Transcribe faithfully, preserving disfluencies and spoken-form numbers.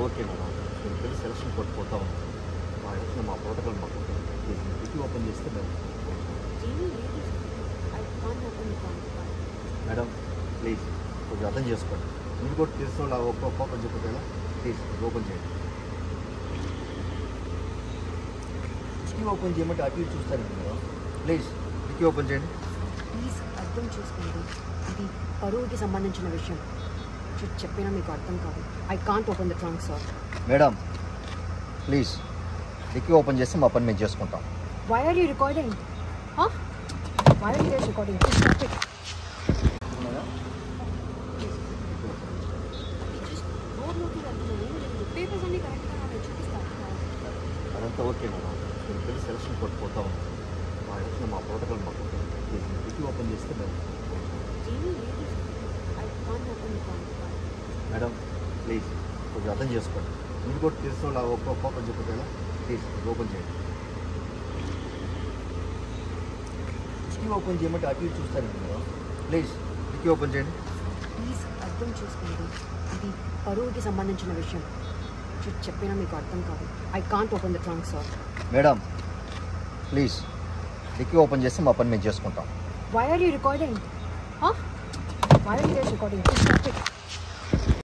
Okay madam, మీరు పెళ్లి selection కొట్టుకుంటా ఉంది. మా ఇంట్లో మా ప్రోటోకాల్ మాకు డిక్కీ ఓపెన్ చేస్తే మేము మేడం ప్లీజ్ కొంచెం అర్థం చేసుకోండి. మీరు కూడా తెలిసిన వాళ్ళు ఒక్క ఓపెన్ చెప్పేలా ప్లీజ్ ఓపెన్ చేయండి. డిక్కీ ఓపెన్ చేయమంటే అటు ఇటు చూస్తారండి మేడం. ప్లీజ్ డిక్కీ ఓపెన్ చేయండి. ప్లీజ్ అర్థం చేసుకోండి, ఇది పరువుకి సంబంధించిన విషయం. చెప్పినా మీకు అర్థం కాదు. I can't open the trunk sir. Madam please dickey open చేస్తే మా పని మేము చేసుకుంటాం. Why are you recording? Why are you recording? Papers అన్ని కరెక్ట్గా చూపిస్తాను. అదంతా ఓకే మేడం, మీరు పెళ్లి సెలక్షన్ కొట్టుకుంటా ఉంది. మా ఇంట్లో మా ప్రోటోకాల్ మాకు డిక్కీ ఓపెన్ చేస్తే మేము మేడం ప్లీజ్ కొంచెం అర్థం చేసుకోండి. మీరు కూడా తెలిసిన వాళ్ళు ఒక్క ఓపెన్ చెప్పేలా ప్లీజ్ ఓపెన్ చేయండి. డిక్కీ ఓపెన్ చేయమంటే అటు ఇటు చూస్తారండి మేడం. ప్లీజ్ డిక్కీ ఓపెన్ చేయండి. ప్లీజ్ అర్థం చేసుకోండి, ఇది పరువుకి సంబంధించిన విషయం. చెప్పినా మీకు అర్థం కాదు. I can't open the trunk sir. Madam please dickey open చేస్తే మా పని మేము చేసుకుంటాం. Why are you recording? Why are you recording?